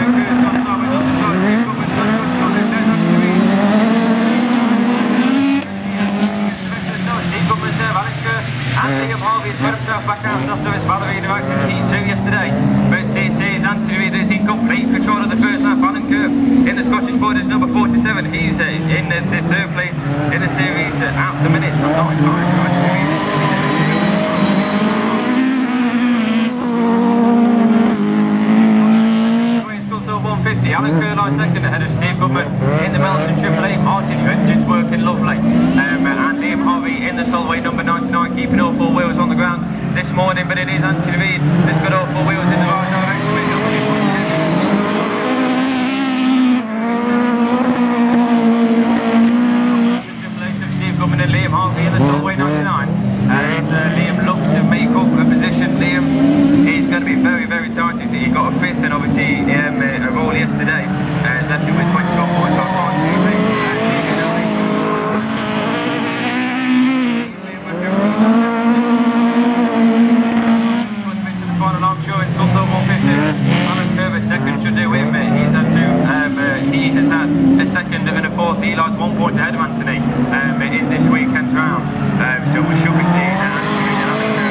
And Liam Harvey's got himself back out after his Valerie Director in Heat 2 yesterday. But it is Anthony Reid that's in complete control of the first lap. Alan Kerr in the Scottish Borders number 47. He's in the third place in the series at the minute. Alan Kerr line second ahead of Steve Goodman in the Melton Triple A. Martin, your engine's working lovely. And Liam Harvey in the Solway number 99, keeping all four wheels on the ground this morning. But it is Anthony Reid that's got all four wheels in the right direction. Triple A of Steve Goodman and Liam Harvey in the Solway 99. And Liam looks to make up a position. Liam is going to be very, very tight. He got a fifth and obviously a roll yesterday. Left him with 24 points on part 2. Final arm show in Sunday 150. Alan Kerr second should do him. He has had a second and a fourth. He lies 1 point ahead of Anthony in this weekend's round. So we should be seeing Anthony and Alan Kerr.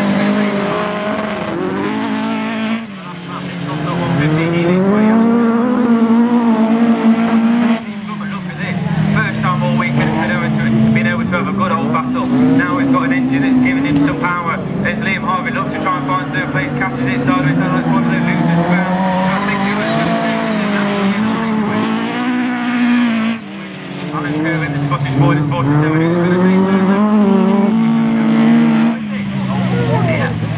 Sunday 150. He leads way out. Look at this. First time all weekend he's been able to have a good old battle. Now he's got an engine that's giving him some power as Liam Harvey looks to try and find third place, catches it sideways.